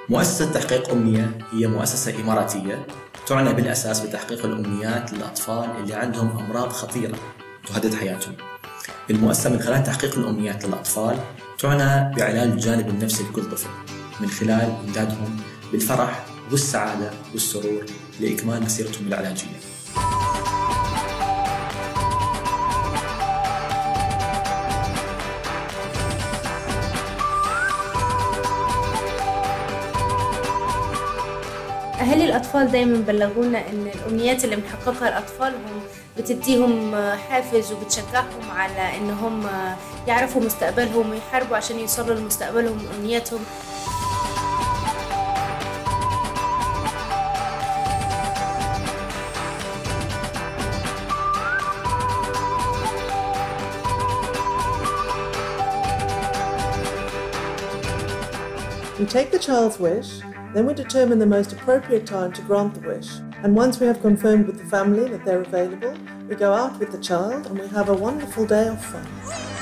مؤسسة تحقيق أمنية هي مؤسسة إماراتية تعنى بالأساس بتحقيق الأمنيات للأطفال اللي عندهم أمراض خطيرة تهدد حياتهم. المؤسسة من خلال تحقيق الأمنيات للأطفال تعنى بعلاج الجانب النفسي لكل طفل من خلال إمدادهم بالفرح والسعادة والسرور لإكمال مسيرتهم العلاجية. أهالي الأطفال دايما بلغونا إن الأمنيات اللي بنحققها لأطفالهم بتديهم حافز وبتشجعهم على إنهم يعرفوا مستقبلهم ويحاربوا عشان يوصلوا لمستقبلهم وأمنياتهم. We take the child's wish, then we determine the most appropriate time to grant the wish. And once we have confirmed with the family that they're available, we go out with the child and we have a wonderful day of fun.